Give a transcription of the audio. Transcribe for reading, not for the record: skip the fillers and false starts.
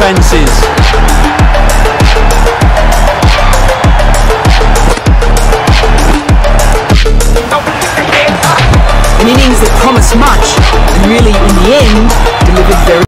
defences. An innings that promised much and really, in the end, delivered very